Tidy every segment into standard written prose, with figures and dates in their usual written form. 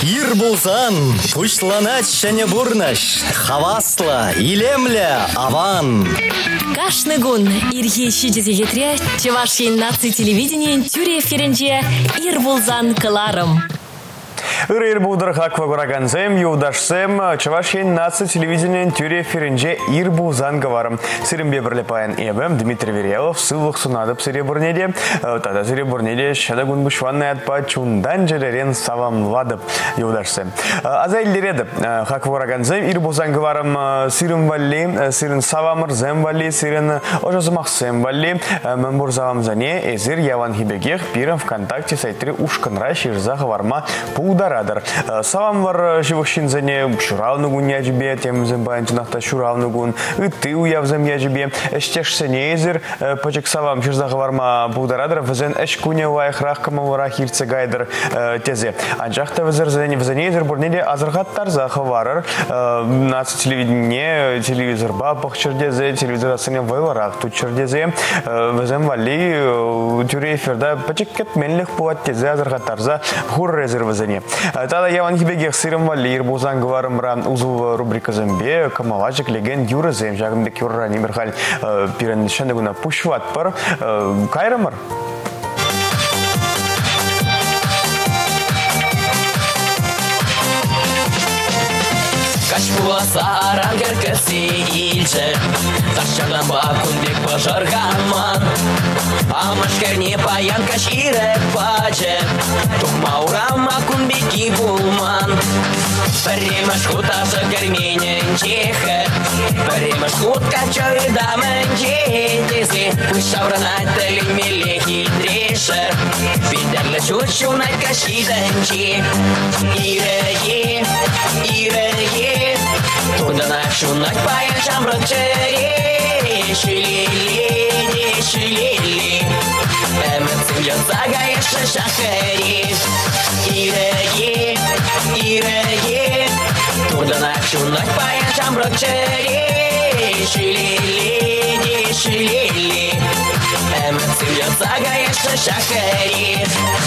Ир булсан, пушланать шәне бурнаш, хавасла, илемля, аван. Кашны гун, ирге щидезегетре, чевашин наци телевидение, тюре ференче, ир булсан каларым. Ир будыр хаква гураганзем, юдашсем, чавашин наци телевидение тюре ференче ир булсан гаварым. Сирымбе бірлепайын эбем, Дмитрий Верелов, сылық сунадып сиребурнеде, тада сиребурнеде шада гун бушванный атпа чундан жеререн савамладып юдашсем. Азайлередіп, хаква гураганзем, ир булсан гаварым сирым валли, сирын савамыр зем валли, сирын ожазымақсем валли, мәмбур завамзане, эзир яван хибегех, пирым ВКонтакте сайтри ушканра ширза гаварма пударадыр. Савам var живохшинзане шуравнугун яжбе, тем зембайн тунахта шуравнугун, и ты уявзем яжбе, эштешсене эзир, почек савам ширза гаварма пударадыр, везен эшкуне вайхрах камавара хирце гайдыр тезе. Анжахта везерзане эзир бурнеде азыргаттар за хаварыр, нац телевидение, телевизор бабах чердезе, телевизор асыне вайларах тут чердезе, везен вали тюре эфирда почек кет менлих пуат тезе азыргаттар за хур резер везене. Тада яван хибегех сирым валир, бузан гварымра узу рубрика зембе, камалачек леген юры зем, жагымдек юрра немерхаль пирен шендегуна пушват пар, кайрымыр. Кашпуаса арангер кesi ilçe, taşçadan bakun bek başarganman. Amaşkerni payan kaşire pace, tukma urama kun beki bulman. Перемаш хуташа гарменен чеха, перемаш хутка чой дамен четези, пушавранать телемеле хитреше, бидерле чучу на кашиденчи. Иреге, иреге, туда начунать паячам рочере, шилили, шилили, эмецим язагаеше шахери. Иреге, иреге, туда начунать паячам рочере, шилили, шилили, эмецим язагаеше шахери.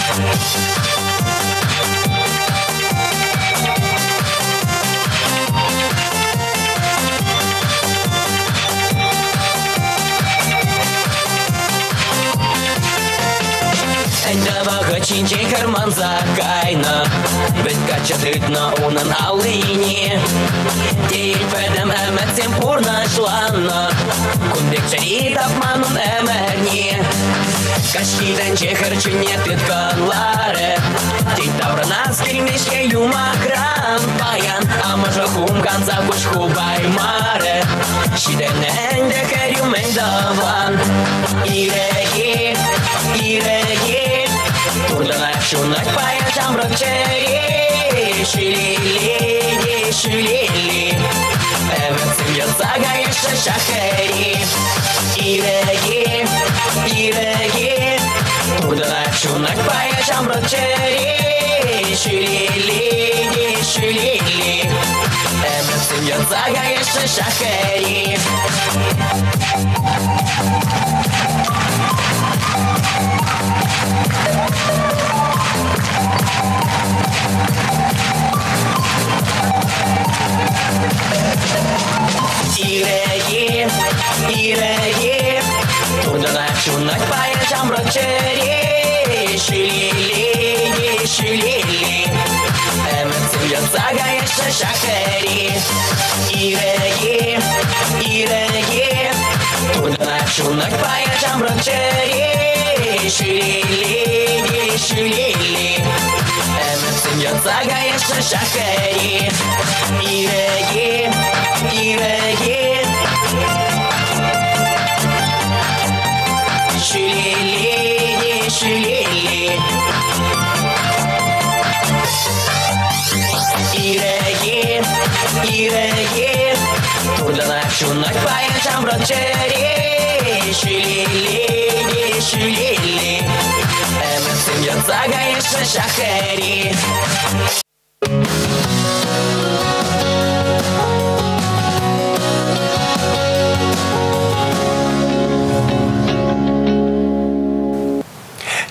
Эндавага чинчей карман закайна, бит качатытна унан алыне. Тейль пэдэм эмэтсем пурнашланна, кундек чаритап манун эмэрне. Кашкиден чехарчыне тытканлары, тей тавранас кирмешке юмакран паян, амажа хумган загуш хубаймары, шиден энде кэрюмен даван. Иреге, иреге, турда начунать паячам рокчере, шилили, шилили, эмэцим язагаеше шахери. Иреге, иреге, турда начунать паячам рокчере, шилили, шилили, эмэцим язагаеше шахери. Иреге, иреге, туда начунать паячам рочере, шилили, шилили, эмэцим язагаеше шахери. Иреге, иреге, туда начунать паячам рочере, шилили, шилили, эмэцим язагаеше шахери. Иреге, иреге, шилили, шилили, иреге, иреге, туда начунать паячам рочере, шилили, шилили, эмэцим язагаеше шахери.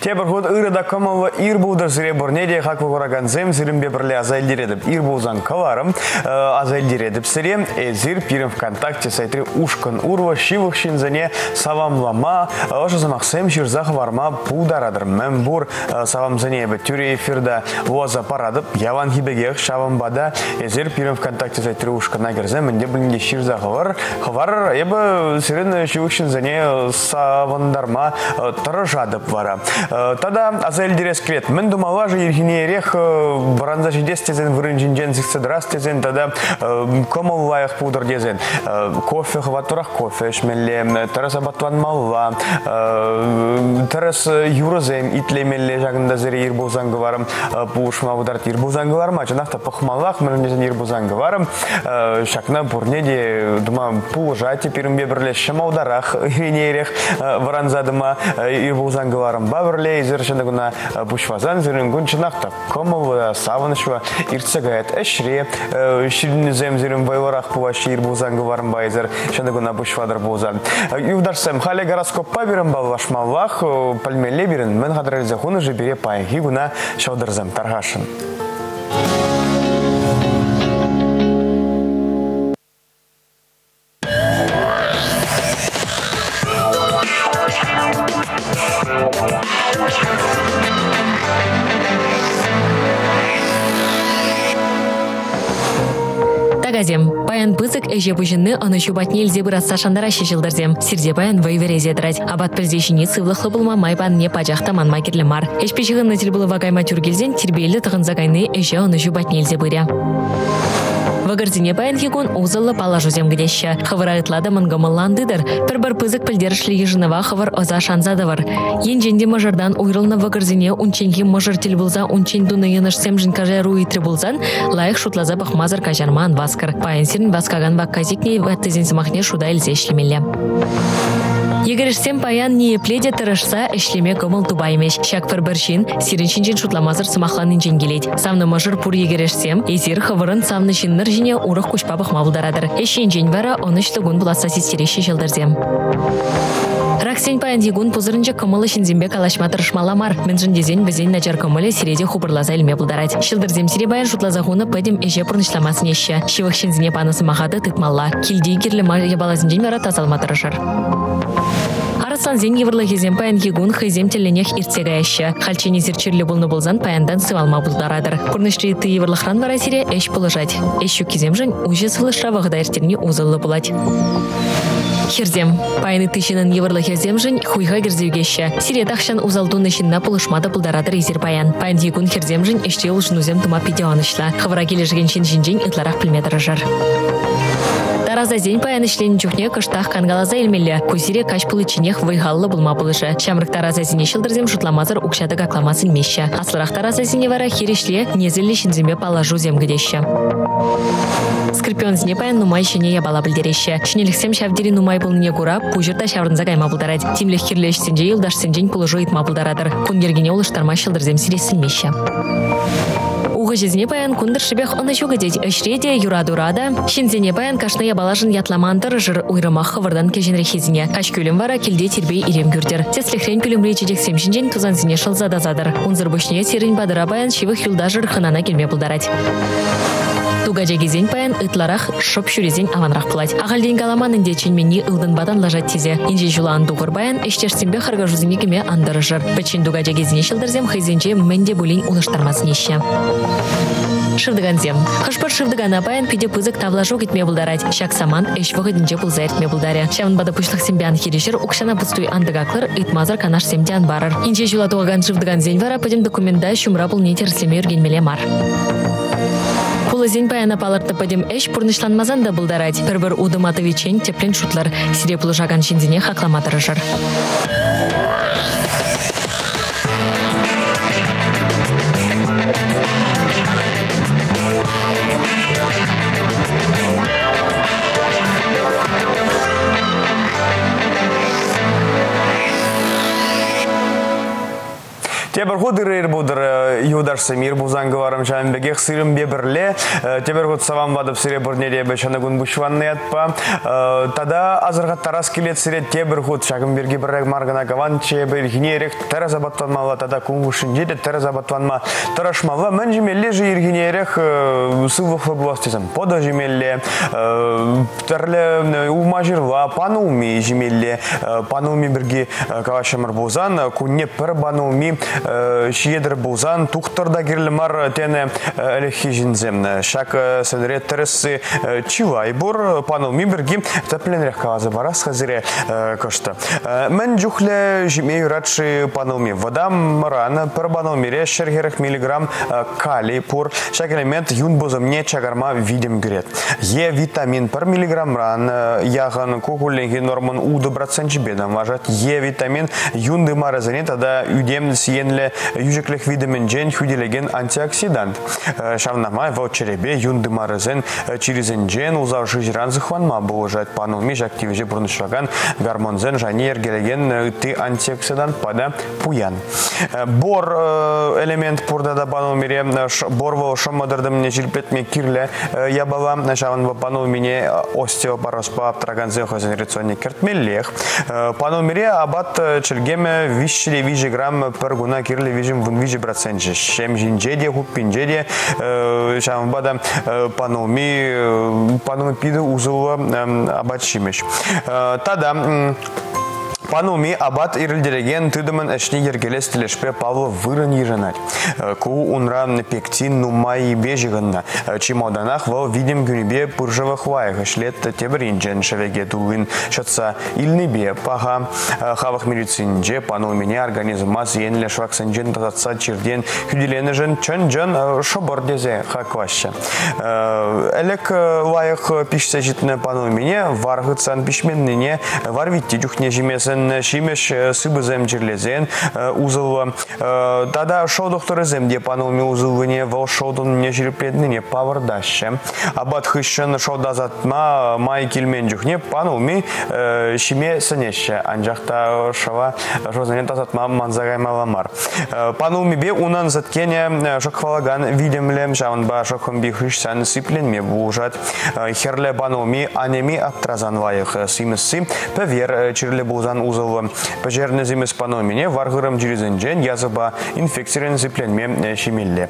Тебір ход ұрыда комылы ирбудар зіре бұрнеде хақвы қораганзем зірімбе бірлі азайлдередіп. Ирбузан каларым азайлдередіп сіре, зір пирім ВКонтакте сайтри ушкан урва шивық шинзане савамлама, ошы замақсем шырзақ варма пударадыр. Мен бұр савамзане бі түрі эфирда уаза парадып, яван хибегех шавамбада, зір пирім ВКонтакте сайтри ушкан агерзем, менде білінге шырзағы var. Хавар ебі сирен шивық шинзане савандарма тұрыжадып вара. Тада азайлдерес крет. Мен думала же ергене ерех баранза жидес тезен вырынжинжен зикседрас тезен тада комыл лайық пудыр дезен. Кофе хватурақ кофе шмелле, тарас абатван малла, тарас юрозем итлемелле жағында зере ирбузангы варым, пушма ударт ирбузангы варма, жанақта пахмаллах менен ирбузангы варым, шакна бурнеде дума пулжа теперімбе бірле шамаударах ергене ерех варанзадыма ирбузангы варым бавырле, изершенді күна бушвазан зерін күн чынақта комыл савынышва ирцегает әшре, ширінізем зерін байларақ пулашы ирбузангы варым байзер, шенді күна бушвадар болзан. Ювдарсам, халі гороскопа берін балвашмаллах, пальмеле берін, мен қадыралзе құны жы бере пайғы күна шаударзам тарғашын. Тагазем. Паян пызык эже бұжынны аны шубатне елзе бұратса шандара шешілдірзем. Сирде паян вайверезе дырать. Абат пірзешіне сывлықлы бұлма майпан не пажақта манма керлі мар. Эшпешіғын нәтіл бұлы вагайма түргелзен тірбейлі тұғын загайны эже аны шубатне елзе бұря. Вагардине паян хигун узылы палажузем гдеща. Хавара ытлада мангамалландыдыр. Пір-бір пызык пілдерішлі ежынова хавар оза шанзадывыр. Ен женде мажардан уйрылны вагардине унченге мажар тіл бұлза унчен дуны енышсем жынкаже руитрі бұлзан, лайық шутлаза бақмазыр кажарман васкар. Паян сирін васкаган вакказикне ваттызен сымахне шуда әлзе ішлемелі. Егерішсем паян не пледе тұрышса әшлеме көміл тубаймеш. Шак бір-біршін сиріншінжен шутламазыр сымақланын женгелейд. Самны мажыр пұр егерішсем, езір хавырын самны шинныр жіне урық күшпабық мабылдарадыр. Әшен жен бара 13 күн бұласа сестереші жылдырзем. Раксен паян дегун пузырынжы көмілі шинзембе калашма тұрышмаламар. Менжін дезен бізен начар көмілі сиреде хубырлаза әлме бұлдарад. Шылдырзем сире баян шутлазағуны пәдем әже пұрнышламасын еші. Шивық шинзіне панысы мағады тытмалла. Келдей керлі ябалазын жен бара тазалма тұрышыр. Арасан зен еврлы хезем паян егун хызем теленех иртсега әші. Халчені зерчерлі бұлны бұлзан паяндан сывалма бұлдарадыр. Пұрнышты ты еврлықран вара сире әш бұлыжад. Әшу кезем жын уже сылышра вағыда әртеріне узылы бұлад. Херзем. Паяны тышынын еврлы херзем жын хуйға герзеугеші. Сире тақшан узалдуны шинна пұлышмада бұлдарадыр езер паян. Паян егун херзем жын әште ұлшын үзем тума пидеуанышла. Хавара келі жген шин ытларақ пілметрі жар. Тараза зен паян ішлен жүхне кыштақ кангалаза елмелі. Кузире каш пылычынех вайғаллы бұлма бұлышы. Шамрық тараза зене шылдырзем шутламазыр ұқшады қақламасын меші. Аслырақ тараза зене вара херешле незілі шинземе палажу земгідеші. Скрипион зіне паян нумай шене ябала білдереші. Шынеліксем шавдері нумай бұлныне күра пұжырта шаврынза кайма бұлдарад. Тимліх херлеш сенже елдаш сенжен пұлыжу итма бұлдарадыр. Күнгергене олыштарма шылдырзем сиресілмеші. Уғы жезіне паян күндір шыбех оны жугадет өшреде юрадурада. Шинзене паян кашны ябалажын ятламандыр жыр уйрымақ хывырдан кеженрі хезіне. Каш көлім вара келде тербей ирем күрдер. Теслихрен көлім речедек семшінжен тузан зіне шылзадазадыр. Унзыр бөшне серін бадыра паян шивых юлда жыр хынана келме бұлдарад. Тугажа кезен паян ытларах шып шүрезен аванрақ пылать. Ағалден каламанын деченмені ылдын бадан лажат тезе. Инже жулан дуғыр баян эштерсенбе харга жузыне кеме андыры жыр. Бәчен тугажа кезіне шылдырзем хайзенже менде булин улыштармасын еші. Шывдыганзем. Хышпыр шывдыгана паян пиде пызык тавлажу кетме бұлдарад. Шак саман эш вғыдынже бұлза әртме бұлдаре. Шавын бада пұшлық сембян хережір ұқшана бұстуй андыгаклар итмазыр канаш семдян барыр. Инже жула туғаган шывдыганзен вара пөдем документда шумра бұл нетерслеме үргенмеле мар. Пулызен паяна палырты пөдем эш пұрнышланмазан да бұлдарад. Бір-бір удыматы вечен теплен шутлар. Сире пұлыжаган шинзіне хақламатыры жыр. Тебір худырыр бұдыр юдарсы мир бұзанғы варым шайынбегек сырым бебірле. Тебір худ саван бадып сире бұрнеде бәшаны күн бұшванны ятпа. Тада азырға тарас келет сире тебір худ шағын берге біррәк марғына каван чебір гинерек тәрі забаттанмала. Тада күн бұшын жеді тәрі забаттанма тарашмала. Мен жемелле жиыр гинерек сывықлы бұластезім. Пода жемелле тәрлі ума жырва пануми жемелле. Пануми бірге кавашамыр бұзан. Күнне пір бануми шиедір бұзан. Тұқтырда керлімар тәні әліхи жінзем. Шак сәнірет тәрісі чилай бұр. Пануми бірге тәпленірек кавазы барас қазіре көшті. Мен жүхлі жеме юратшы пануми. Вода мұран пір банумире шергерек миллиграмм калий пұр. Шак элемент юн бұзымне чагарма видим грет. Е витамин пір миллиграмм ран яғын кукулленгі нормын уды процент бедам важат. Е витамин юн дымары зәне тада үдем сиенлі южеклік видамин жен хүделеген антиоксидант. Шавнамай вау черебе юн дымары зән чиризен жен узау жыжыран зықванма бұл жат пануми жактивеже бұрнышлаган гормон зән және ергелеген ты антиоксидант пада пуян. Бор элемент пұрда да панумире бор вау шамадырдым не жілпетме кирлі ябала. Шаван ва панумине остеопороспа аптраган зен рационе кертмеллех. Панумире абат челгеме вишли вижи грамм пер гуна кирле вижим вун вижи процент. Шем жинжеде хуппинжеде шам бада пануми пиду узула абат шимеш. Тада пануми абат ирилдереген тыдымын әшне ергелес тілешпе Павлов вырын ежінат. Ку унран пектин нумай бежігінна. Чимоданах вал видим гүнебе пыржывых вайық шлет тебірін жен шавеге тулын шатса илнебе паға хавах медицинже панумине организмас енле шваксын жен тазатса черден хүделені жын чын жын шобыр дезе хаквашы. Әлік вайық пишсе житіне панумине варғытсан пишменніне варвитті жүхне жемесін шимеш сыбызем жерлезен узылы. Тада шоу докторы земде пануми узылыне вал шоудун не жирпледнине павырдашы. Абат хыщын шоуда затма май келмен жүхне пануми шиме сынеші. Анжақта шава жозанет азатма манзагаймаламар. Пануми бе унан заткене шокхвалаган видемлем жаванба шокхымби хыщсан сипленме бұжат. Херле пануми анеми аптразан вайық симысы певер чирле бұзан узылы. Пожерны зимес паномине варгырым жиризенжен языба инфекциялен зипленме шимилле.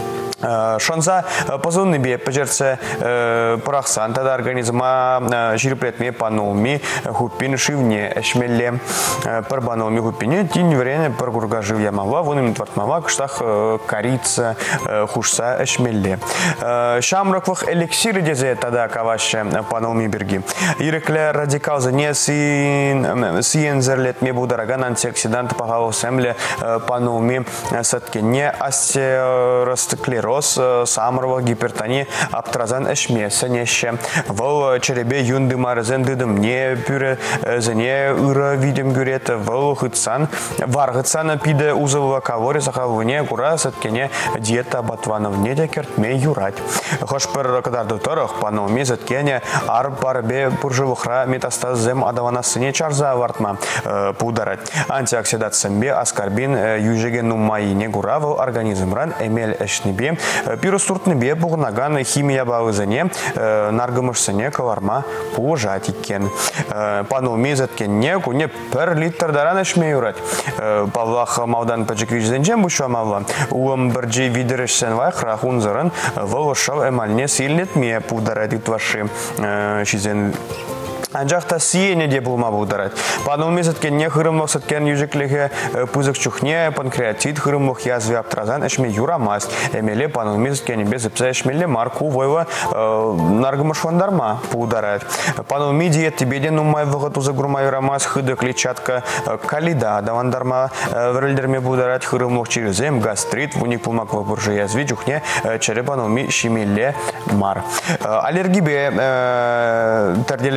Шонса позонны бе пожерце прахсан тада организма жирплетме пануми хупин шивне шмелле пар пануми хупине тин время пар курга живья мала воним твартмава кштах корица хушса шмелле. Шамраклых эликсиры дезе тада каваше пануми берги. Ирекле радикал не сиензерлетме будараган антиоксидант пагау семле пануми саткене астеросклероз самырва гипертония аптразан эшме сенеше вол черебе юнды марзен дыдым не пюре зене ыра видим гюрет вол хытсан варгытсан пиде узылва калорий сахалвыне кура саткене диета батванов не декертме юрать хошпер кадар доторох пануми саткене ар парбе пуржывыхра метастаз зем адавана сыне чарза вартма пударать антиоксидатсембе аскарбин южеген нумайне кура вол организмран эмел эшнебе пиростуртны бе бугнаган химия бауызыне наргымышсыне каларма пужать иккен. Пануми заткенне куне пер литр даран эшме юрать. Павлах маудан паджиквичденжен бушва мавла. Уым бірджи видерешсен вайх рахун зырын волошав эмальне силнетме пударать итваши шизен. Анжақта сиене де бұлма бұлдарат. Пануми сәткен хырымлық сәткен южеклігі пызық чухне панкреатит хырымлық язве аптразан әшме юрамас. Әмеле пануми сәткен безіпсі әшмелі марку войва наргымышвандарма бұлдарат. Пануми диет беден умай вғыт ұзы ғұрма юрамас хыды клетчатка калида давандарма вірілдерме бұлдарат хырымлық черезем гастрит вуник пулмак выбыржы язве чухне чәрі пануми шимеле мар. Аллергибе тәрделеген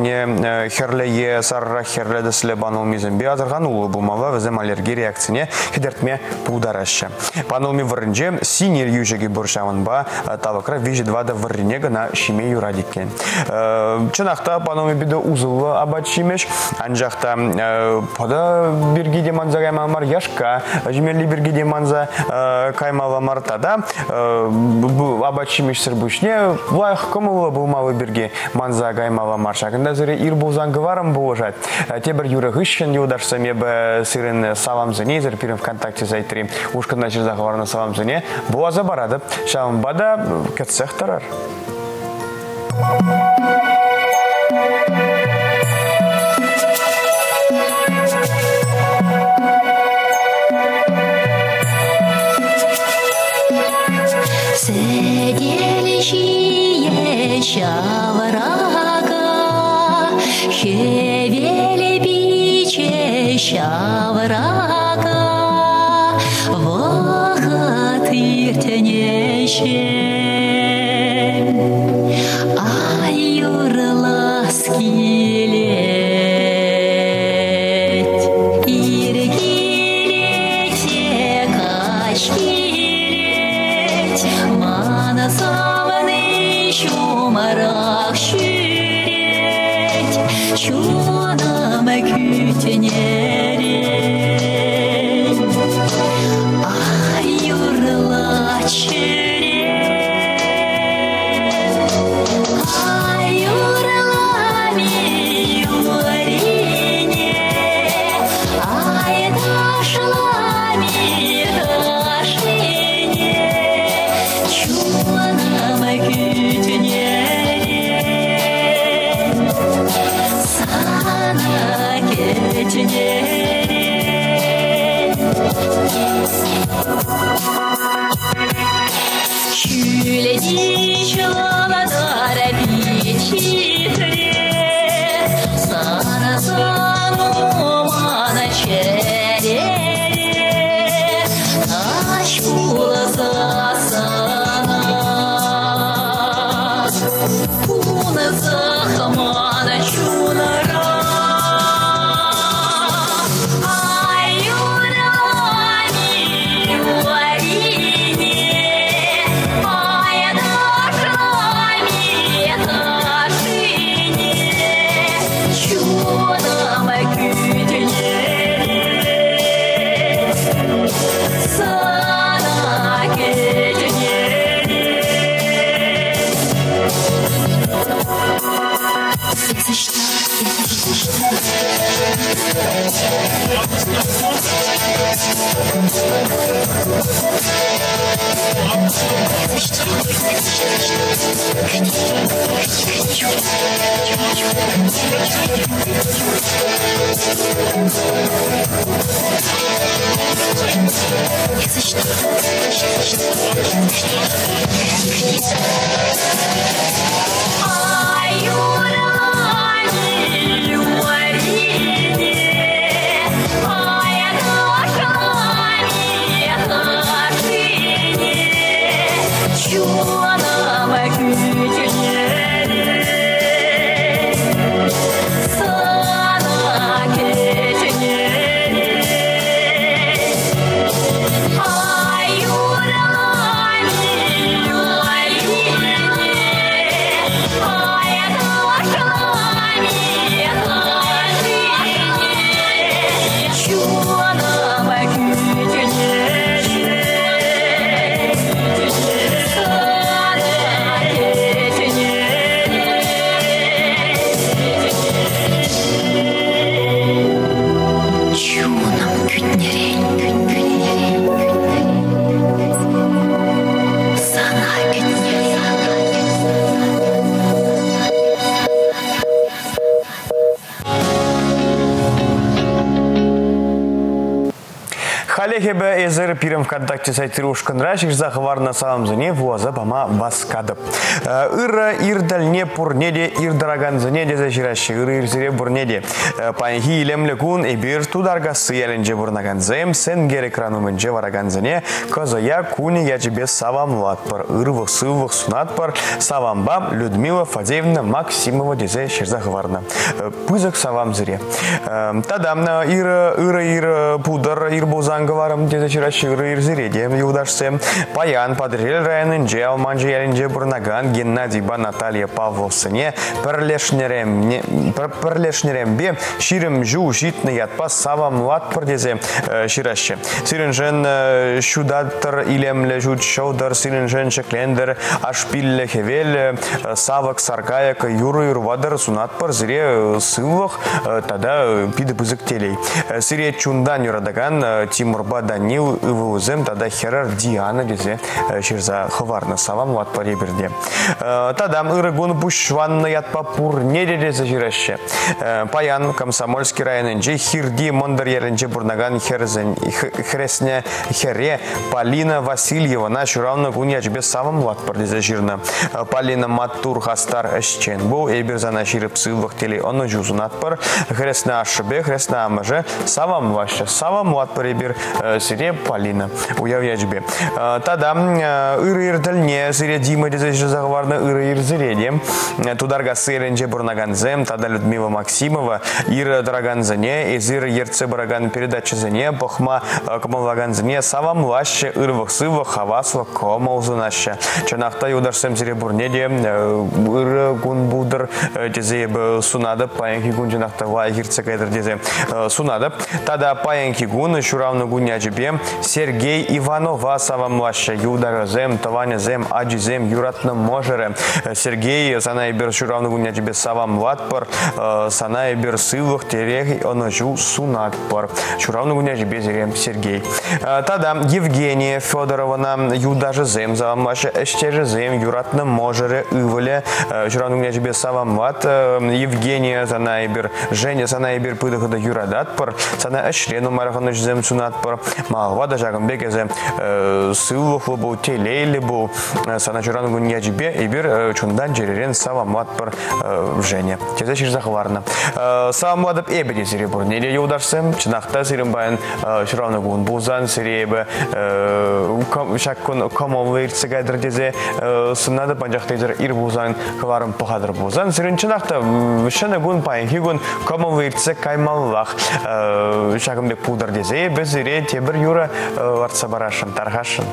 Варне херлее сарра херле десле банылмизм биазырган улы булмала везем аллергия реакцияне хидертме пудараща. Панылми варынже синер южеги боршамынба тавакра вижи двада варнега на шиме юрадиккен. Чынакта панылми биде узылы абат шимеш, анжакта пода биргиде манза каймалмар яшка, жимерли биргиде манза каймаламар тада абат шимеш сырбушне влайх комылы булмалы бирге манза каймаламар шагында зыре ир булзан гварам булжат. Тебер юры гышшен юдашса мебе сырын салам зене зер пирин ВКонтакте зайтри. Ушка начер заговарна салам зене буаза барады. Шалым бада кетсех тарар. Седелищие щаврага, хевели биче щаврага, вахат иртенеще, аюрла скилет, иргилете качкилет, манасавны шумарах шюреть, чунам кютенерень, аюрла чирень, аюрла миюрине, айдашла мидашине, чунам кютенерень, сана кетенерень, чуледи чаладара бичитре, сана сану мана черере, ачпула засана, пуна захамана чунара, аюрами юарине, айдашами дашине, чунам кютенере, сана кетенере. Телехебе эзер пирем ВКонтакте сайты ушканра ширзах варна саламзыне вуаза бама баскадып. Ира ирдальне пурнеде ирдараганзыне дезе жираши ира ирзире бурнеде. Панхи илемле кун эбир тударга сыяленже бурнаганзем сен гер экранумынже вараганзыне козая куни ячебе савамлатпар ырвых сывых сунатпар савамба Людмила Фадеевна Максимова дезе ширзах варна. Пызык савамзыре. Тадам ира пудар ирбузанга варам дезе жираши ира ирзиреде юдашсем паян подрел районынже алманже яленже бурнаган Геннадий ба Наталья Павловсыне пірлешнерембе ширим жу житны ятпа савамлатпар дезе шираши. Сиренжен шудаттыр илемле жут шаудар сиренжен шеклендер ашпилле хевел савак саркаяк юры юрвадар сунатпар зире сылвах тада пиды пызык телей. Сире чундан юрадаган Тимурба Данил ывузем тада херар Диана дезе ширза хварна савамлатпар еберде. Тада ырыгун пушванна ятпа пурнеде дезе шираши. Паян Комсомольский районынже хирди мондар еренже бурнаган хресне хере Полина Васильева на шуравна гуньяч без савамлатпар дезе жирна. Полина Матур хастар эшчен бу эберзана ширип сылвах теле оны жузунатпар хресне ашыбе хресне амаже савамлаша савамлатпар эбер сире Полина уявячбе. Тада ыры ирдальне сире Дима дезе жузагварна ыры ирзиреде тударга сыренже бурнаганзем тада Людмила Максимова ир драганзане изир ерце бараган передачызане похма комалваганзане савамлаще ырвах сывах хавасва комалзунаща чанахта юдарсем сире бурнеде ыр гун будыр дезе сунада паянки гун чанахта вай ерце кайдыр дезе сунада тада паянки гун шуравны гунячбе Сергей Иванова савамлаще юдаразем таванязем аджизем юратны можере Сергей санайбер шуравны гунячбе савамлатпар санайбер сывах терех оножу сунатпар шуравны гунячбе зерем Сергей. Тада Евгения Федоровна юдажызем завамлаще эштежызем юратны можере ывыле шуравны гунячбе савамлат Евгения санайбер Женя санайбер пыдыхыда юрадатпар сана эшрену мараханышзем сунатпар малвада жагымбек эзе сывлыхлы бу телейлі бу сана шуравны гунячбе ибир чундан жеререн савамлатпар Женя тезе ширзахварна савамладып эбеде сире бурнеде юдашсем чынакта сирим баян шуравны гун бузан сиребе шаккун комолы ирцегайдыр дезе сынады панжакта изер ир бузан кварым пахадыр бузан сирин чынакта шыны гун паян хигун комолы ирцег каймаллах шагымбек пудар дезе біз ире тебір юра варца барашын тархашын.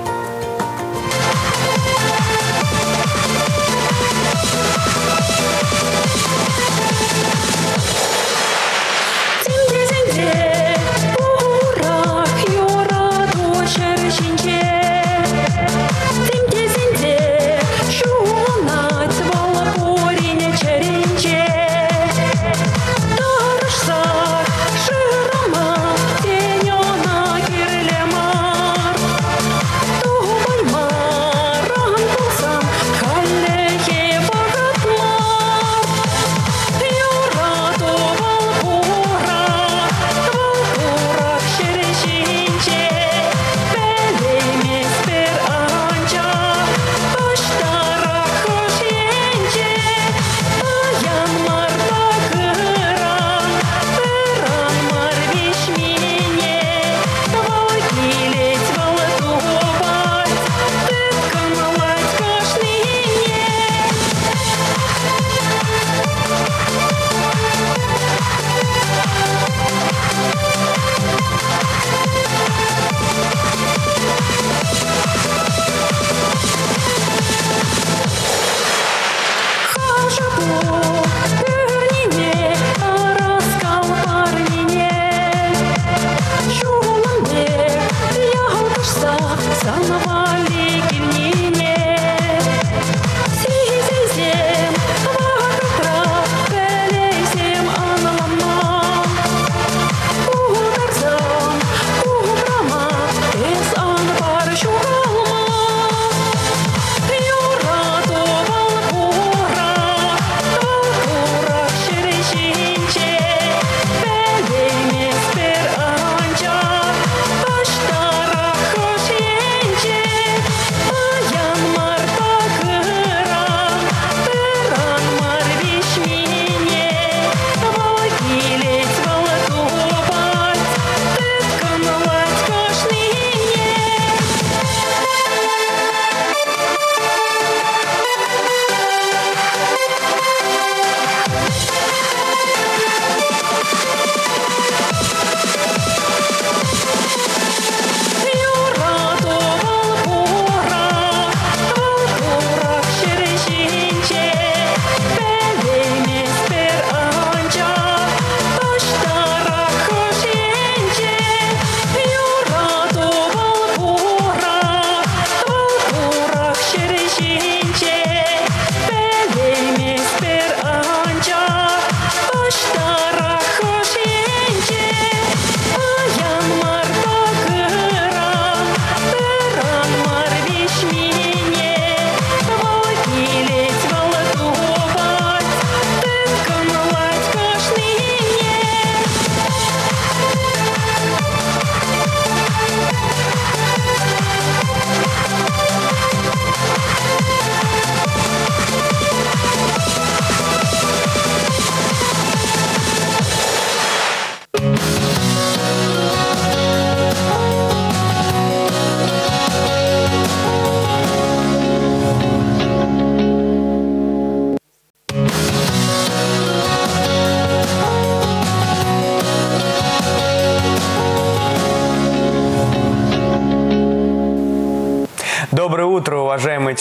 Ту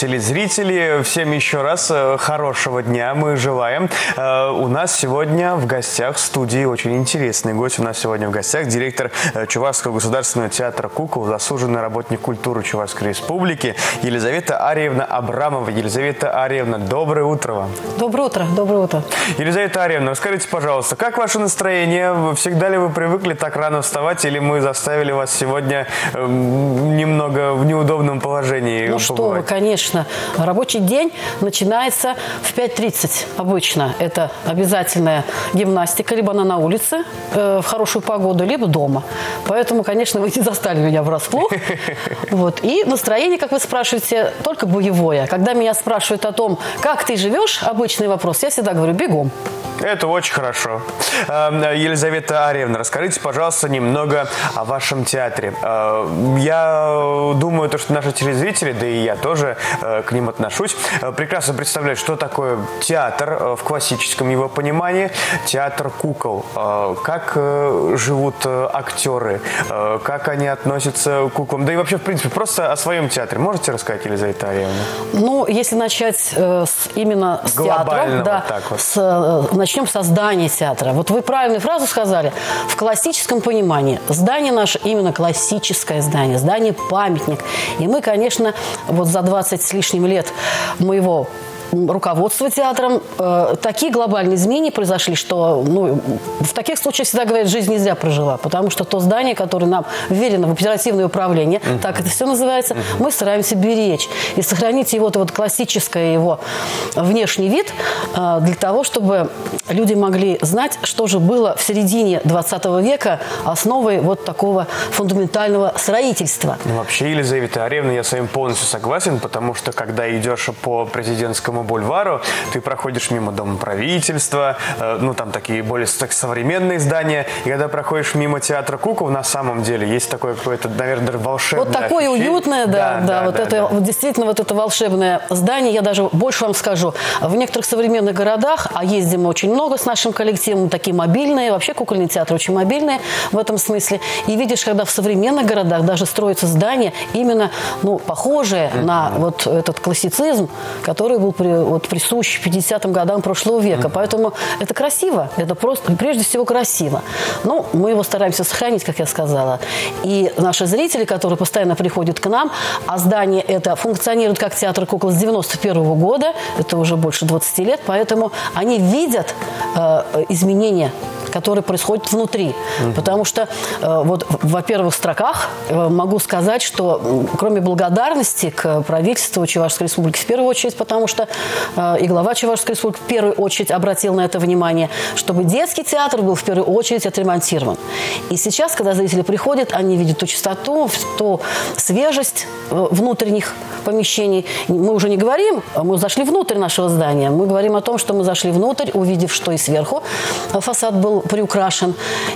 телезрители, всем еще раз хорошего дня мы желаем. У нас сегодня в гостях в студии очень интересный гость. У нас сегодня в гостях директор Чувашского государственного театра кукол, заслуженный работник культуры Чувашской республики Елизавета Арьевна Абрамова. Елизавета Арьевна, доброе утро вам. Доброе утро, доброе утро. Елизавета Арьевна, расскажите, пожалуйста, как ваше настроение? Всегда ли вы привыкли так рано вставать, или мы заставили вас сегодня немного в неудобном положении Ну что вы, конечно, рабочий день начинается в 5:30 обычно. Это обязательная гимнастика, либо она на улице в хорошую погоду, либо дома. Поэтому, конечно, вы не застали меня врасплох. Вот. И настроение, как вы спрашиваете, только боевое. Когда меня спрашивают о том, как ты живешь, обычный вопрос, я всегда говорю: бегом. Это очень хорошо. Елизавета Арьевна, расскажите, пожалуйста, немного о вашем театре. Я думаю, что наши телезрители, да и я тоже к ним отношусь, прекрасно представляют, что такое театр в классическом его понимании, театр кукол. Как живут актеры, как они относятся к куклам, да и вообще, в принципе, просто о своем театре. Можете рассказать, Елизавета Арьевна? Ну, если начать именно с театра, да, вот. Начнем со здания театра. Вот вы правильную фразу сказали. В классическом понимании здание наше именно классическое здание памятник. И мы, конечно, вот за 20 с лишним лет моего руководства театром такие глобальные изменения произошли, что в таких случаях всегда говорят, жизнь не зря прожила, потому что то здание, которое нам вверено в оперативное управление, так это все называется, мы стараемся беречь и сохранить его вот классическое его внешний вид для того, чтобы люди могли знать, что же было в середине 20 века основой вот такого фундаментального строительства. Вообще, Елизавета Арьевна, я с вами полностью согласен, потому что когда идешь по Президентскому бульвару, ты проходишь мимо Дома правительства, там такие более современные здания, и когда проходишь мимо театра кукол, на самом деле есть такое какое-то, наверное, волшебное вот такое ощущение. Уютное, действительно вот это волшебное здание. Я даже больше вам скажу, в некоторых современных городах, а ездим мы очень много с нашим коллективом, такие мобильные, вообще кукольные театры очень мобильные в этом смысле, и видишь, когда в современных городах даже строятся здания именно, похожие на вот этот классицизм, который был присущ 50-м годам прошлого века. Поэтому это красиво, это просто, прежде всего, красиво. Мы его стараемся сохранить, как я сказала. И наши зрители, которые постоянно приходят к нам, а здание это функционирует как театр кукол с 91-го года, это уже больше 20 лет, поэтому они видят изменения, которые происходят внутри. Потому что, во первых строках могу сказать, что кроме благодарности к правительству Чувашской республики в первую очередь, потому что и глава Чувашской республики в первую очередь обратил на это внимание, чтобы детский театр был в первую очередь отремонтирован. И сейчас, когда зрители приходят, они видят ту чистоту, ту свежесть внутренних помещений. Мы уже не говорим, мы зашли внутрь нашего здания. Мы говорим о том, что мы зашли внутрь, увидев, что и сверху фасад был приукрашен,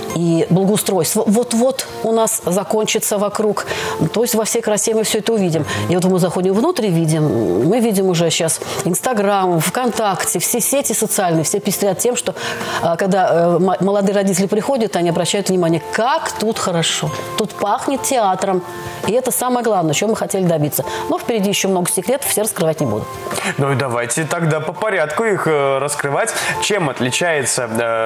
и благоустройство вот-вот у нас закончится вокруг. То есть во всей красе мы все это увидим. И вот мы заходим внутрь и видим, мы видим уже сейчас Инстаграм, ВКонтакте, все сети социальные, все пестрят тем, что когда молодые родители приходят, они обращают внимание, как тут хорошо, тут пахнет театром. И это самое главное, чего мы хотели добиться. Но впереди еще много секретов, все раскрывать не буду. Ну и давайте тогда по порядку их раскрывать. Чем отличается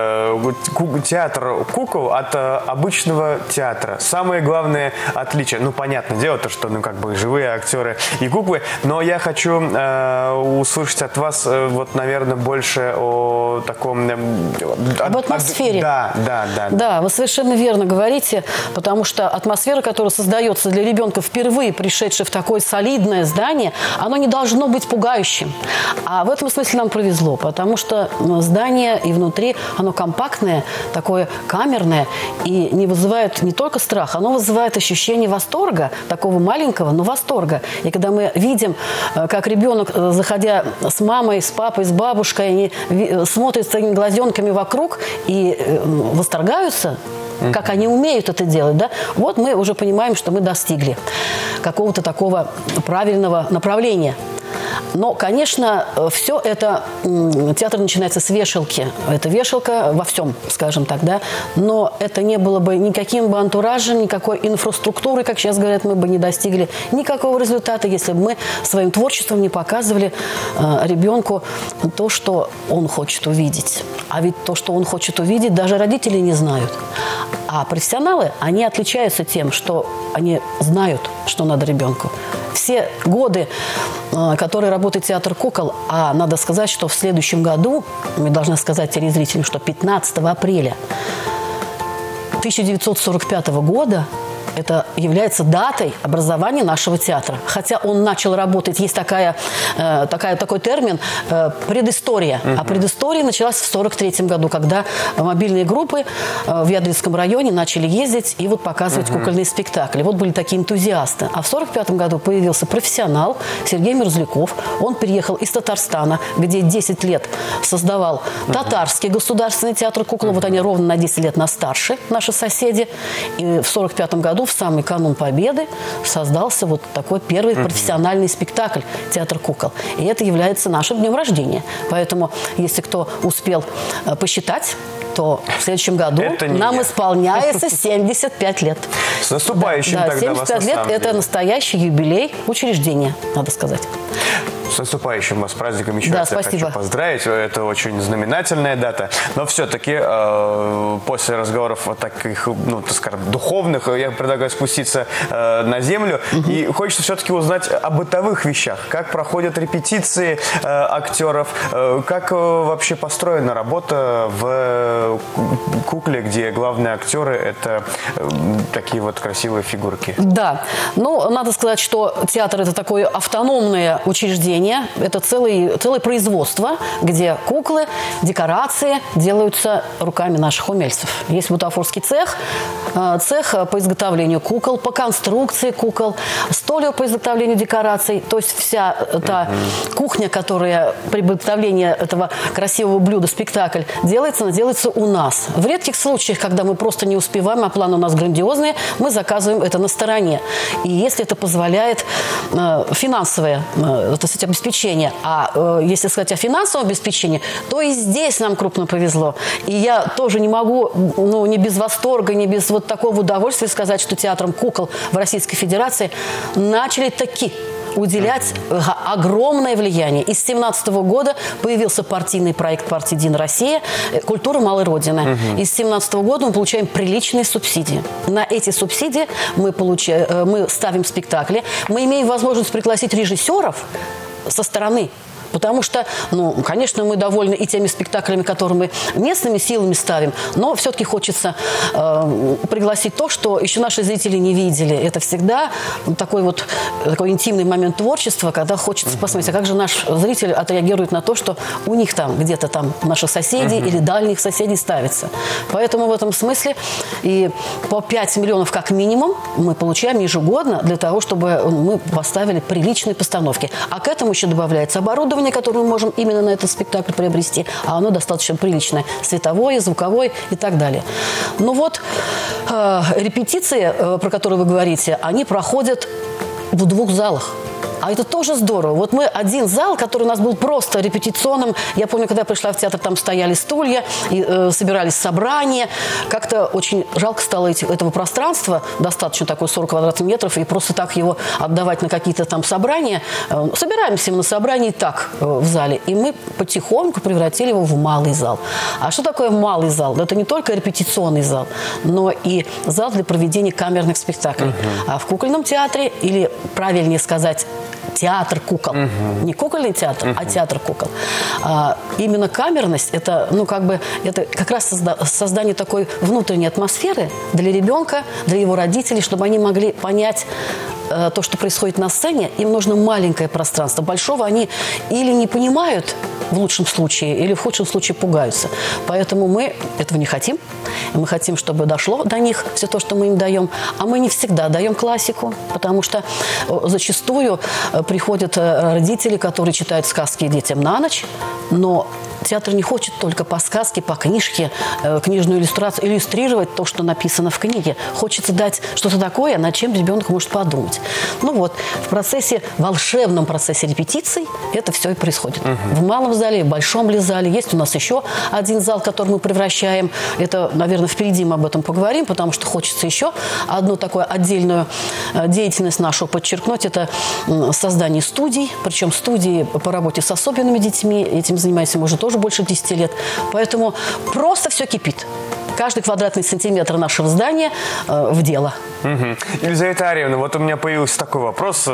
театр кукол от обычного театра? Самое главное отличие, понятное дело, что живые актеры и куклы, но я хочу услышать от вас, наверное, больше о таком... Об атмосфере. Да, вы совершенно верно говорите, потому что атмосфера, которая создается для ребенка, впервые пришедшего в такое солидное здание, оно не должно быть пугающим. А в этом смысле нам повезло, потому что здание и внутри, оно компактное, такое камерное, и не вызывает не только страх, оно вызывает ощущение восторга, такого маленького, но восторга. И когда мы видим, как ребенок, заходя с мамой, с папой, с бабушкой, они смотрят своими глазенками вокруг и восторгаются, как они умеют это делать, да? Вот мы уже понимаем, что мы достигли какого-то такого правильного направления. Но, конечно, все это, театр начинается с вешалки. Это вешалка во всем, скажем так, да. Но это не было бы никаким бы антуражем, никакой инфраструктуры, как сейчас говорят, мы бы не достигли никакого результата, если бы мы своим творчеством не показывали ребенку то, что он хочет увидеть. А ведь то, что он хочет увидеть, даже родители не знают. А профессионалы, они отличаются тем, что они знают, что надо ребенку. Все годы, которые работает театр кукол, а надо сказать, что в следующем году, мы должны сказать телезрителям, что 15 апреля 1945 года это является датой образования нашего театра. Хотя он начал работать, есть такой термин предыстория. А предыстория началась в 1943 году, когда мобильные группы в Ядринском районе начали ездить и вот показывать кукольные спектакли. Вот были такие энтузиасты. А в 1945 году появился профессионал Сергей Мерзляков. Он переехал из Татарстана, где 10 лет создавал Татарский государственный театр кукол. Вот они ровно на 10 лет нас старше, наши соседи. И в 1945 году в самый канун Победы создался вот такой первый профессиональный спектакль «Театр кукол». И это является нашим днем рождения. Поэтому, если кто успел посчитать, то в следующем году нам исполняется 75 лет. С наступающим тогда 75 лет – это настоящий юбилей учреждения, надо сказать. С наступающим вас праздником еще раз я хочу поздравить. Это очень знаменательная дата. Но все-таки после разговоров вот таких, ну, так скажем, духовных, я предлагаю спуститься на землю. И хочется все-таки узнать о бытовых вещах. Как проходят репетиции актеров, как вообще построена работа в кукле, где главные актеры – это такие вот красивые фигурки. Да. Ну, надо сказать, что театр – это такое автономное учреждение. Это целое производство, где куклы, декорации делаются руками наших умельцев. Есть бутафорский цех по изготовлению кукол, по конструкции кукол, столер по изготовлению декораций. То есть вся та кухня, которая при изготовлении этого красивого блюда, спектакль, делается, она делается у нас. В редких случаях, когда мы просто не успеваем, а планы у нас грандиозные, мы заказываем это на стороне. И если это позволяет финансовое, обеспечение. А если сказать о финансовом обеспечении, то и здесь нам крупно повезло. И я тоже не могу, не без восторга, не без вот такого удовольствия сказать, что театром кукол в Российской Федерации начали таки уделять огромное влияние. И с 2017 года появился партийный проект партии «Единая Россия» «Культура малой Родины». И с 2017 года мы получаем приличные субсидии. На эти субсидии мы ставим спектакли. Мы имеем возможность пригласить режиссеров со стороны. Потому что, конечно, мы довольны и теми спектаклями, которые мы местными силами ставим, но все-таки хочется пригласить то, что еще наши зрители не видели. Это всегда такой интимный момент творчества, когда хочется посмотреть, а как же наш зритель отреагирует на то, что у них там, где-то там наших соседей или дальних соседей ставится. Поэтому в этом смысле и по 5 миллионов как минимум мы получаем ежегодно для того, чтобы мы поставили приличные постановки. А к этому еще добавляется оборудование, которое мы можем именно на этот спектакль приобрести, а оно достаточно приличное. Световое, звуковое и так далее. Репетиции, про которые вы говорите, они проходят в 2 залах. А это тоже здорово. Вот мы один зал, который у нас был просто репетиционным. Я помню, когда я пришла в театр, там стояли стулья, и, собирались собрания. Как-то очень жалко стало этого пространства, достаточно такой 40 квадратных метров, и просто так его отдавать на какие-то там собрания. Собираемся мы на собрании так в зале. И мы потихоньку превратили его в малый зал. А что такое малый зал? Это не только репетиционный зал, но и зал для проведения камерных спектаклей. А в кукольном театре, или правильнее сказать, театр кукол. Не кукольный театр, а театр кукол. Именно камерность – это, это как раз создание такой внутренней атмосферы для ребенка, для его родителей, чтобы они могли понять то, что происходит на сцене. Им нужно маленькое пространство. Большого они или не понимают в лучшем случае, или в худшем случае пугаются. Поэтому мы этого не хотим. и мы хотим, чтобы дошло до них все то, что мы им даем. А мы не всегда даем классику, потому что зачастую приходят родители, которые читают сказки детям на ночь, но театр не хочет только по сказке, по книжке, книжную иллюстрацию, иллюстрировать то, что написано в книге. Хочется дать что-то такое, над чем ребенок может подумать. Ну вот, в волшебном процессе репетиций это все и происходит. В малом зале, в большом ли зале. Есть у нас еще один зал, который мы превращаем. Это, наверное, впереди мы об этом поговорим, потому что хочется еще одну такую отдельную деятельность нашу подчеркнуть. Это создание студий, причем студии по работе с особенными детьми. Этим занимаемся мы уже тоже больше 10 лет. Поэтому просто все кипит. Каждый квадратный сантиметр нашего здания в дело. Елизавета Арьевна, вот у меня появился такой вопрос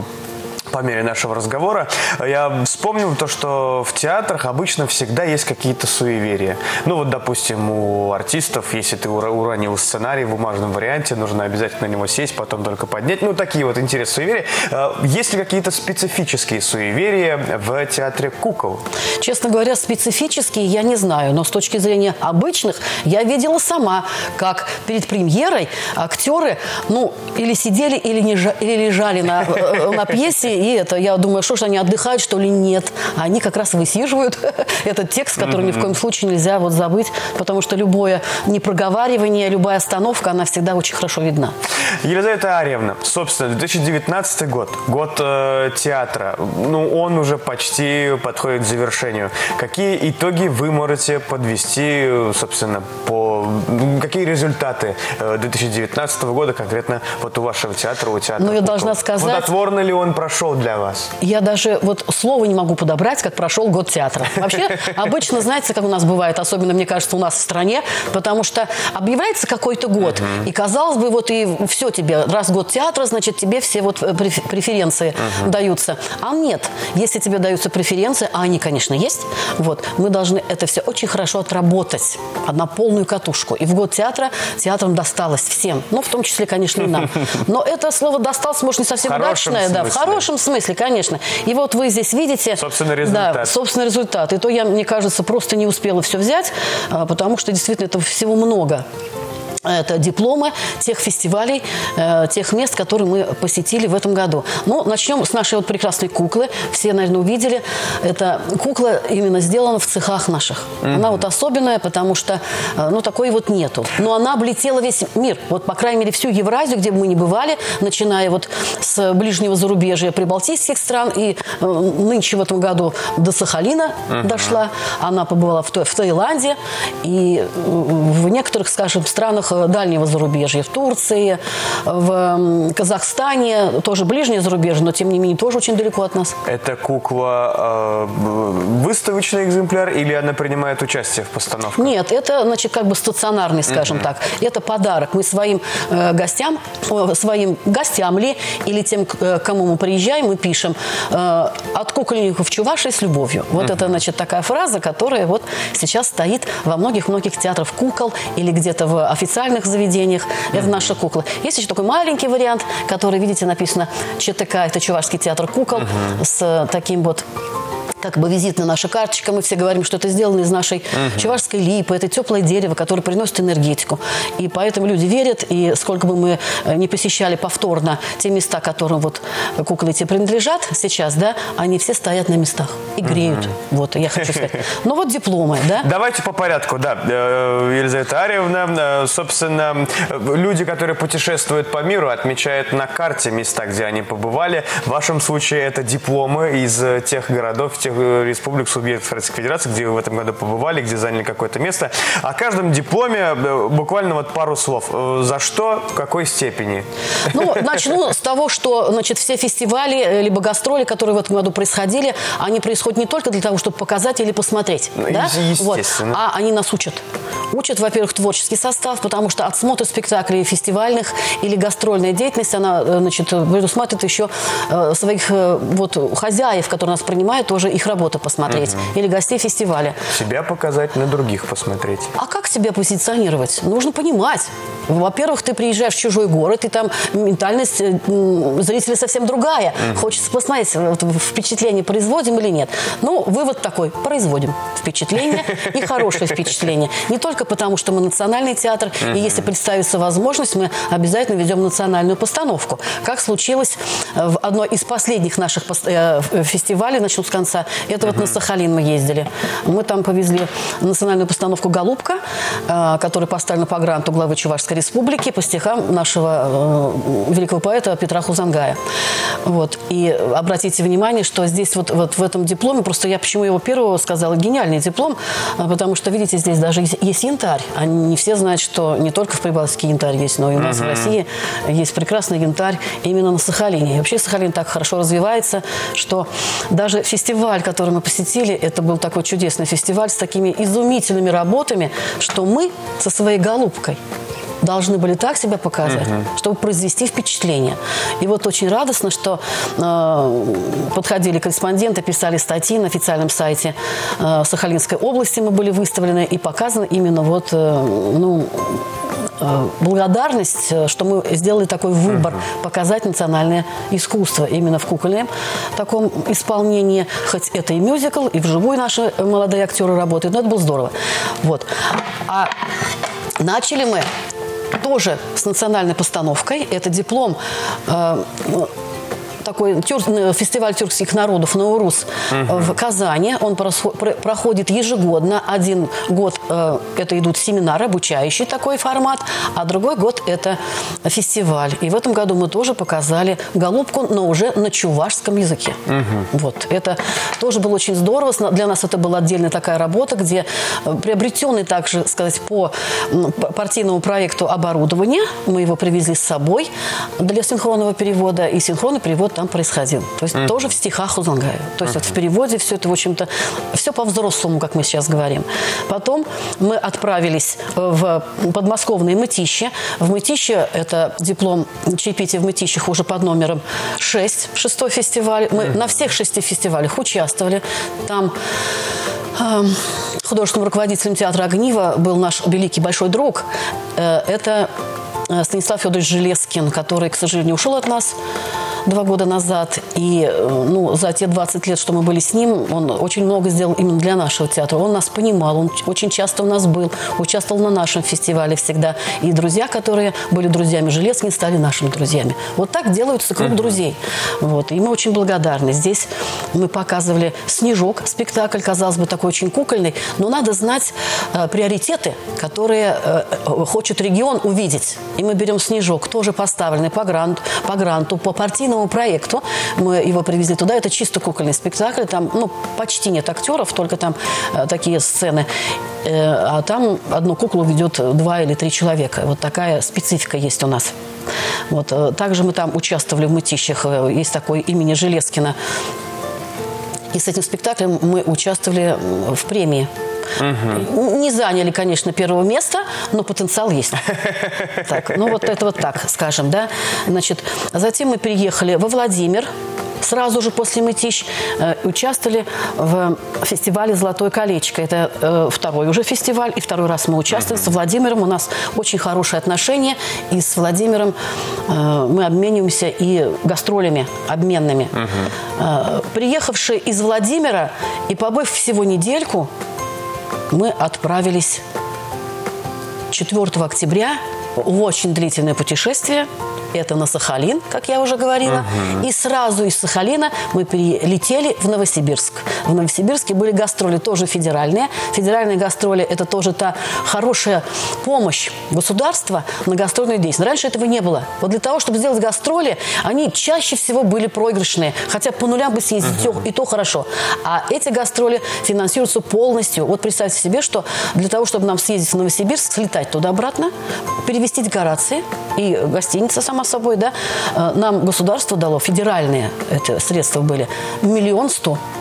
по мере нашего разговора. Я вспомнил то, что в театрах обычно всегда есть какие-то суеверия. Ну вот, допустим, у артистов, если ты уронил сценарий в бумажном варианте, нужно обязательно на него сесть, потом только поднять. Ну, такие вот интересные суеверия. Есть ли какие-то специфические суеверия в театре кукол? Честно говоря, специфические я не знаю, но с точки зрения обычных я видела сама, как перед премьерой актеры, или сидели, или лежали на пьесе. И я думаю, что ж они отдыхают, что ли? Нет. Они как раз высиживают этот текст, который ни в коем случае нельзя забыть, потому что любое непроговаривание, любая остановка, она всегда очень хорошо видна. Елизавета Арьевна, собственно, 2019 год, год театра, он уже почти подходит к завершению. Какие итоги вы можете подвести, собственно, какие результаты 2019 года конкретно вот у вашего театра, у театра? Я должна сказать... Плодотворно ли он прошел для вас? Я даже слова не могу подобрать, как прошел год театра. Вообще, обычно, знаете, как у нас бывает, особенно, мне кажется, у нас в стране, потому что объявляется какой-то год, и, казалось бы, и все тебе, раз год театра, значит, тебе все преференции даются. А нет, если тебе даются преференции, а они, конечно, есть, мы должны это все очень хорошо отработать на полную катушку. И в год театра театрам досталось всем, в том числе, конечно, и нам. Но это слово «досталось», может, не совсем удачное, в хорошем смысле, конечно. И вы здесь видите... Собственно, результат. Да, собственно, результат. И то я, мне кажется, просто не успела все взять, потому что действительно этого всего много. Это дипломы тех фестивалей, тех мест, которые мы посетили в этом году. Начнем с нашей прекрасной куклы. Все, наверное, увидели. Эта кукла именно сделана в цехах наших. Она особенная, потому что такой нету. Но она облетела весь мир. По крайней мере, всю Евразию, где бы мы ни бывали, начиная с ближнего зарубежья прибалтийских стран. И нынче в этом году до Сахалина дошла. Она побывала в Таиланде. И в некоторых, скажем, странах дальнего зарубежья, в Турции, в Казахстане, тоже ближнее зарубежье, но тем не менее тоже очень далеко от нас. Это кукла выставочный экземпляр или она принимает участие в постановках? Нет, это, стационарный, скажем так. Это подарок. Мы своим гостям ли, или тем, к кому мы приезжаем, мы пишем «От кукольников Чувашии с любовью». Это, такая фраза, которая сейчас стоит во многих-многих театрах кукол или где-то в официальных заведениях. Это наша кукла. Есть еще такой маленький вариант, который, видите, написано ЧТК, это Чувашский театр кукол, с таким визитная наша карточка. Мы все говорим, что это сделано из нашей чувашской липы. Это теплое дерево, которое приносит энергетику. И поэтому люди верят. И сколько бы мы не посещали повторно те места, которым куклы эти принадлежат сейчас, они все стоят на местах и греют. Я хочу сказать. Дипломы, Давайте по порядку, Елизавета Арьевна. Собственно, люди, которые путешествуют по миру, отмечают на карте места, где они побывали. В вашем случае это дипломы из тех городов, тех республик, субъектов Российской Федерации, где вы в этом году побывали, где заняли какое-то место. О каждом дипломе буквально пару слов. За что, в какой степени? Начну с того, что, все фестивали, либо гастроли, которые в этом году происходили, они происходят не только для того, чтобы показать или посмотреть. Естественно. А они нас учат. Учат, во-первых, творческий состав, потому что отсмотр спектаклей фестивальных или гастрольная деятельность, она, предусматривает еще своих хозяев, которые нас принимают, тоже и их работу посмотреть, или гостей фестиваля. Себя показать, на других посмотреть. А как себя позиционировать? Нужно понимать. Во-первых, ты приезжаешь в чужой город, и там ментальность зрителя совсем другая. Хочется посмотреть, вот, впечатление производим или нет. Ну, вывод такой: производим впечатление, и хорошее впечатление. Не только потому, что мы национальный театр, и если представится возможность, мы обязательно ведем национальную постановку. Как случилось в одной из последних наших фестивалей, начну с конца, это вот на Сахалин мы ездили. Мы там повезли национальную постановку «Голубка», которая поставлена по гранту главы Чувашской республики по стихам нашего великого поэта Петра Хузангая. Вот. И обратите внимание, что здесь вот в этом дипломе, просто я почему его первого сказала, гениальный диплом, потому что, видите, здесь даже есть янтарь. Не все знают, что не только в Прибалтике янтарь есть, но и у нас в России есть прекрасный янтарь именно на Сахалине. И вообще Сахалин так хорошо развивается, что даже фестиваль, который мы посетили, это был такой чудесный фестиваль с такими изумительными работами, что мы со своей «Голубкой» должны были так себя показать, чтобы произвести впечатление. И вот очень радостно, что подходили корреспонденты, писали статьи на официальном сайте Сахалинской области, мы были выставлены и показаны именно вот, благодарность, что мы сделали такой выбор, показать национальное искусство именно в кукольном таком исполнении. Хоть это и мюзикл, и вживую наши молодые актеры работают, но это было здорово. Вот. А начали мы тоже с национальной постановкой. Это диплом такой фестиваль тюркских народов «Наурус» в Казани. Он проходит ежегодно. Один год это идут семинары, обучающий такой формат, а другой год это фестиваль. И в этом году мы тоже показали «Голубку», но уже на чувашском языке. Вот. Это тоже было очень здорово. Для нас это была отдельная такая работа, где приобретенный также, сказать, по партийному проекту оборудование, мы его привезли с собой для синхронного перевода, и синхронный перевод там происходил. То есть тоже в стихах Хузангая. То есть вот в переводе все это, в общем-то, все по-взрослому, как мы сейчас говорим. Потом мы отправились в подмосковное Мытище. В Мытище это диплом чаепития в Мытищах уже под номером 6, 6-й фестиваль. Мы на всех 6 фестивалях участвовали. Там художественным руководителем театра «Огниво» был наш великий большой друг. Это Станислав Федорович Железкин, который, к сожалению, ушел от нас 2 года назад. И за те 20 лет, что мы были с ним, он очень много сделал именно для нашего театра. Он нас понимал, он очень часто у нас был, участвовал на нашем фестивале всегда. И друзья, которые были друзьями Железкин, стали нашими друзьями. Вот так делаются круг друзей. Вот. И мы очень благодарны. Здесь мы показывали «Снежок», спектакль, казалось бы, такой очень кукольный, но надо знать приоритеты, которые хочет регион увидеть. И мы берем «Снежок», тоже поставленный по гранту, по партийному проекту. Мы его привезли туда. Это чисто кукольный спектакль. Там почти нет актеров, только там такие сцены. А там одну куклу ведет 2 или 3 человека. Вот такая специфика есть у нас. Вот. Также мы там участвовали в Мытищах. Есть такой имени Железкина. И с этим спектаклем мы участвовали в премии. Не заняли, конечно, 1-го места, но потенциал есть. Так, вот это вот так, скажем, да. Значит, затем мы переехали во Владимир. Сразу же после Мытищ участвовали в фестивале «Золотое колечко». Это 2-й уже фестиваль, и 2-й раз мы участвуем. С Владимиром у нас очень хорошие отношения, и с Владимиром мы обмениваемся и гастролями обменными. Приехавшие из Владимира и побыв всего недельку, мы отправились 4 октября в очень длительное путешествие. Это на Сахалин, как я уже говорила. И сразу из Сахалина мы перелетели в Новосибирск. В Новосибирске были гастроли тоже федеральные. Федеральные гастроли – это тоже та хорошая помощь государства на гастрольную деятельность. Раньше этого не было. Вот для того, чтобы сделать гастроли, они чаще всего были проигрышные. Хотя по нулям бы съездить, и то хорошо. А эти гастроли финансируются полностью. Вот представьте себе, что для того, чтобы нам съездить в Новосибирск, слетать туда-обратно, перевести декорации и гостиница, само собой, да, нам государство дало, федеральные это средства были, 1 100 000.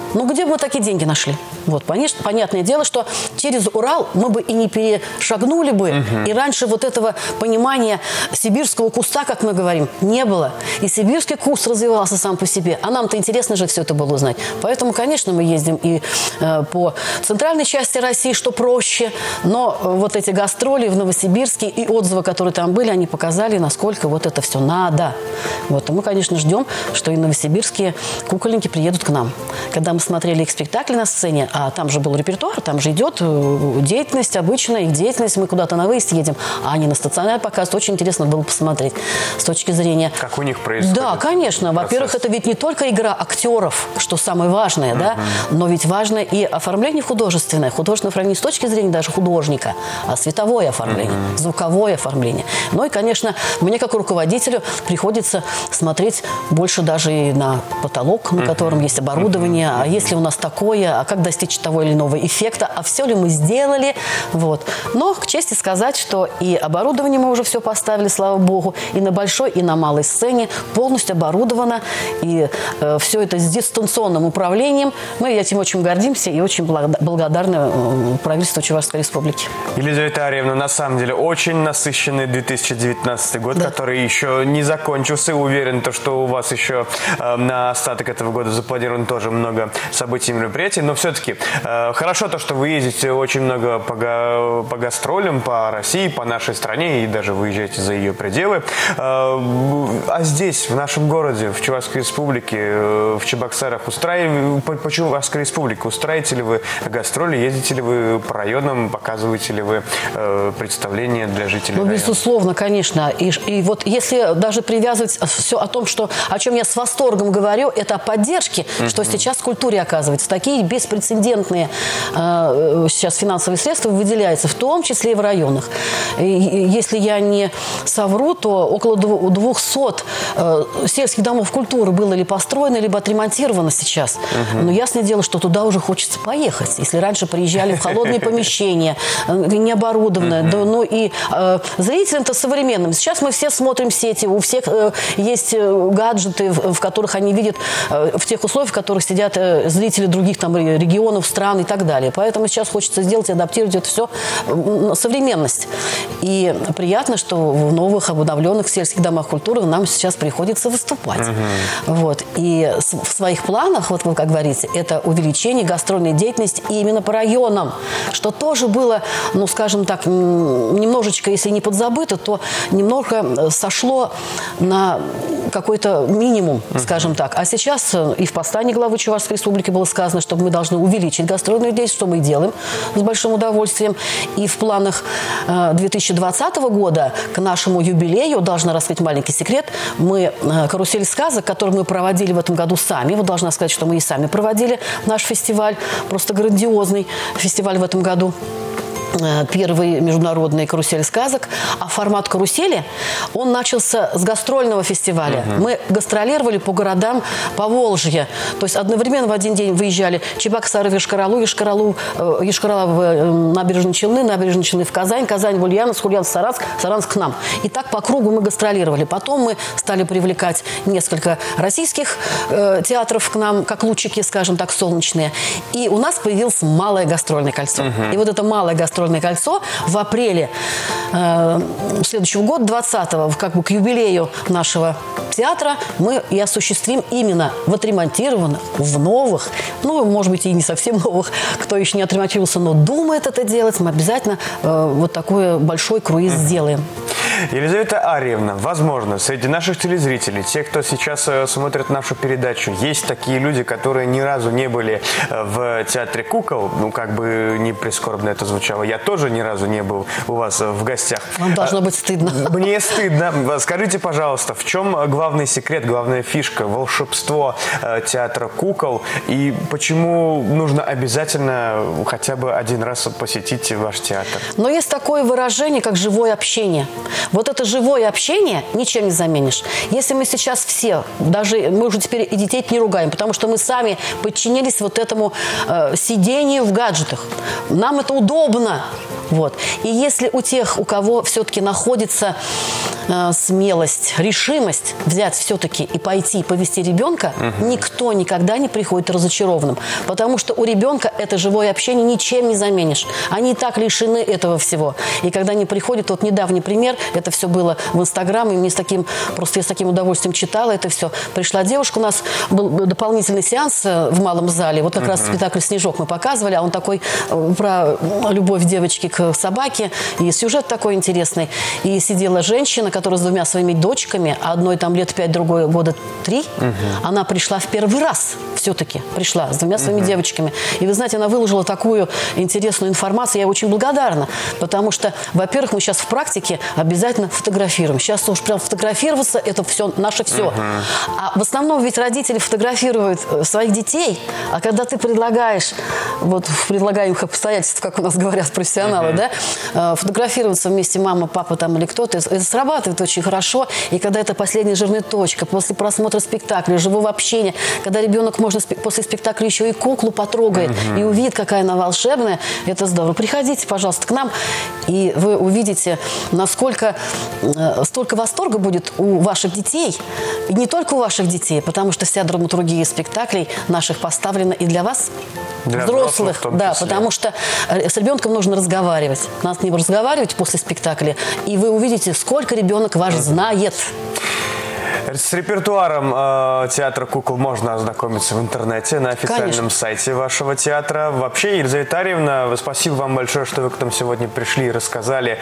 Ну, где бы мы такие деньги нашли? Вот, понятное дело, что через Урал мы бы и не перешагнули бы. И раньше вот этого понимания сибирского куста, как мы говорим, не было. И сибирский куст развивался сам по себе. А нам-то интересно же все это было узнать. Поэтому, конечно, мы ездим и по центральной части России, что проще. Но вот эти гастроли в Новосибирске и отзывы, которые там были, они показали, насколько вот это все надо. Вот. И мы, конечно, ждем, что и новосибирские кукольники приедут к нам. Когда мы смотрели их спектакли на сцене, а там же был репертуар, там же идет деятельность обычная, их деятельность, мы куда-то на выезд едем, а они на стационарный показ. Очень интересно было посмотреть с точки зрения... Как у них происходит. Да, конечно. Во-первых, это ведь не только игра актеров, что самое важное, да, но ведь важно и оформление художественное. Художественное оформление не с точки зрения даже художника, а световое оформление, звуковое оформление. Ну и, конечно, мне как руководителю приходится смотреть больше даже и на потолок, на котором есть оборудование, а если у нас такое, а как достичь того или иного эффекта, а все ли мы сделали, вот. Но к чести сказать, что и оборудование мы уже все поставили, слава богу, и на большой, и на малой сцене полностью оборудовано, и все это с дистанционным управлением. Мы этим очень гордимся и очень благодарны правительству Чувашской Республики. Елизавета Арьевна, на самом деле очень насыщенный 2019 год, который еще не закончился. Уверен, что у вас еще на остаток этого года запланировано тоже много событий и мероприятий. Но все-таки хорошо то, что вы ездите очень много по гастролям, по России, по нашей стране и даже выезжаете за ее пределы. А здесь, в нашем городе, в Чувашской Республике, в Чебоксарах, по Чувашской Республике устраиваете ли вы гастроли, ездите ли вы по районам, показываете ли вы представления для жителей района? Безусловно, конечно. И вот если даже привязывать все о том, о чем я с восторгом говорю, это о поддержке, что сейчас в культуре оказывается. Такие беспрецедентные сейчас финансовые средства выделяются, в том числе и в районах. И если я не совру, то около 200 сельских домов культуры было ли построено, либо отремонтировано сейчас. Но ясное дело, что туда уже хочется поехать. Если раньше приезжали в холодные помещения, необорудованные, ну и зрителям-то современным. Сейчас мы все смотрим сети, у всех есть гаджеты, в которых они видят, в тех условиях, в которых сидят зрители других там регионов, стран и так далее. Поэтому сейчас хочется сделать, адаптировать это все на современность. И приятно, что в новых обновленных сельских домах культуры нам сейчас приходится выступать. Вот. И в своих планах, вот вы как говорите, это увеличение гастрольной деятельности именно по районам, что тоже было, ну, скажем так, немножечко, если не подзабыто, то немного сошло на какой-то минимум, скажем так. А сейчас и в послании главы Чувашской Республики было сказано, что мы должны увеличить гастрольную деятельность, что мы и делаем с большим удовольствием. И в планах 2020 года к нашему юбилею, должна раскрыть маленький секрет, мы «Карусель сказок», который мы проводили в этом году сами, вот должна сказать, что мы и сами проводили наш фестиваль, просто грандиозный фестиваль в этом году. Первый международный «Карусель сказок». А формат «Карусели», он начался с гастрольного фестиваля. Мы гастролировали по городам Поволжья. То есть одновременно в один день выезжали Чебоксары в Йошкар-Олу, Йошкар-Ола в Набережные Челны в Казань, Казань в Ульяновск, Ульяновск в Саранск, Саранск к нам. И так по кругу мы гастролировали. Потом мы стали привлекать несколько российских театров к нам, как лучики, скажем так, солнечные. И у нас появилось малое гастрольное кольцо. И вот это малое гастрольное кольцо в апреле следующего года, 20-го, как бы к юбилею нашего театра, мы и осуществим именно в отремонтированных, в новых, ну, может быть, и не совсем новых, кто еще не отремонтировался, но думает это делать, мы обязательно вот такой большой круиз сделаем. Елизавета Арьевна, возможно, среди наших телезрителей, те, кто сейчас смотрит нашу передачу, есть такие люди, которые ни разу не были в театре кукол, ну, как бы не прискорбно это звучало, я тоже ни разу не был у вас в гостях. Вам должно быть стыдно. Мне стыдно. Скажите, пожалуйста, в чем главный секрет, главная фишка, волшебство театра кукол, и почему нужно обязательно хотя бы один раз посетить ваш театр? Но есть такое выражение, как живое общение. Вот это живое общение ничем не заменишь. Если мы сейчас все, даже мы уже теперь и детей не ругаем, потому что мы сами подчинились вот этому сидению в гаджетах. Нам это удобно. Вот. И если у тех, у кого все-таки находится смелость, решимость взять все-таки и пойти повести ребенка, никто никогда не приходит разочарованным. Потому что у ребенка это живое общение ничем не заменишь. Они и так лишены этого всего. И когда они приходят, вот недавний пример, это все было в Инстаграм, и мне я с таким удовольствием читала это все. Пришла девушка, у нас был дополнительный сеанс в малом зале, вот как раз спектакль «Снежок» мы показывали, а он такой про любовь девочки к собаке, и сюжет такой интересный. И сидела женщина, которая с двумя своими дочками, одной там лет 5, другой года 3, она пришла в первый раз все-таки, пришла с двумя своими девочками. И вы знаете, она выложила такую интересную информацию, я очень благодарна, потому что, во-первых, мы сейчас в практике обязательно фотографируем. Сейчас уж прям фотографироваться, это все наше все. А в основном ведь родители фотографируют своих детей, а когда ты предлагаешь, вот в предлагаемых обстоятельствах, как у нас говорят профессионалы, да, фотографироваться вместе мама, папа там или кто-то, это срабатывает очень хорошо. И когда это последняя жирная точка, после просмотра спектакля, живого общения, когда ребенок можно после спектакля еще и куклу потрогает и увидит, какая она волшебная, это здорово. Приходите, пожалуйста, к нам, и вы увидите, насколько столько восторга будет у ваших детей, и не только у ваших детей, потому что вся драматургия спектаклей наших поставлена и для вас, для взрослых, да, числе. потому что с ребенком нужно разговаривать. Надо с ним разговаривать после спектакля, и вы увидите, сколько ребенок ваш знает. С репертуаром театра кукол можно ознакомиться в интернете на официальном сайте вашего театра. Вообще, Елизавета Арьевна, спасибо вам большое, что вы к нам сегодня пришли и рассказали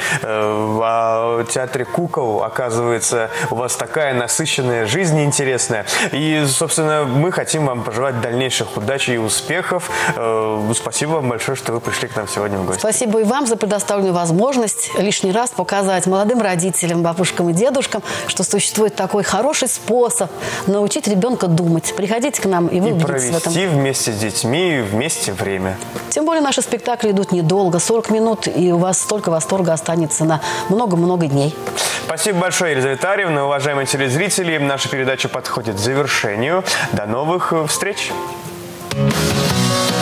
о театре кукол. Оказывается, у вас такая насыщенная жизнь интересная. И, собственно, мы хотим вам пожелать дальнейших удач и успехов. Спасибо вам большое, что вы пришли к нам сегодня в гости. Спасибо и вам за предоставленную возможность лишний раз показать молодым родителям, бабушкам и дедушкам, что существует такой хороший способ научить ребенка думать. Приходите к нам, и вы убедитесь в этом. Провести вместе с детьми, вместе время. Тем более наши спектакли идут недолго, 40 минут, и у вас столько восторга останется на много-много дней. Спасибо большое, Елизавета Арьевна. Уважаемые телезрители, наша передача подходит к завершению. До новых встреч!